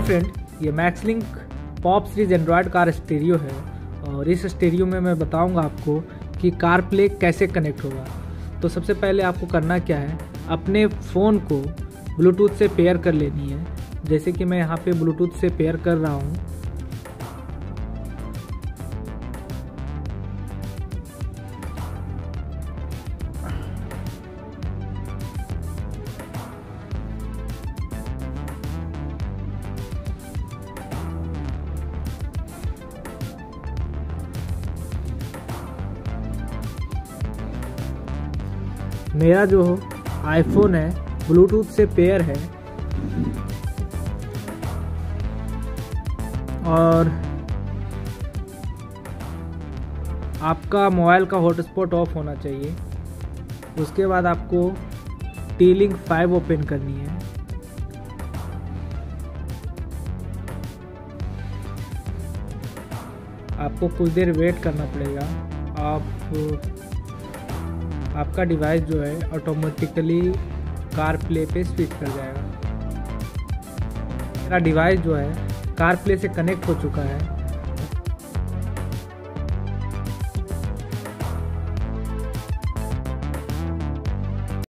Friend, ये Maxlink pop series Android car stereo है और इस स्टीरियो में मैं बताऊंगा आपको कि कार प्ले कैसे कनेक्ट होगा। तो सबसे पहले आपको करना क्या है, अपने फ़ोन को ब्लूटूथ से पेयर कर लेनी है। जैसे कि मैं यहाँ पे ब्लूटूथ से पेयर कर रहा हूँ। मेरा जो आईफोन है ब्लूटूथ से पेयर है और आपका मोबाइल का हॉटस्पॉट ऑफ होना चाहिए। उसके बाद आपको T-Link 5 ओपन करनी है। आपको कुछ देर वेट करना पड़ेगा। आपका डिवाइस जो है ऑटोमेटिकली कार प्ले पे स्विच कर जाएगा। मेरा डिवाइस जो है कार प्ले से कनेक्ट हो चुका है।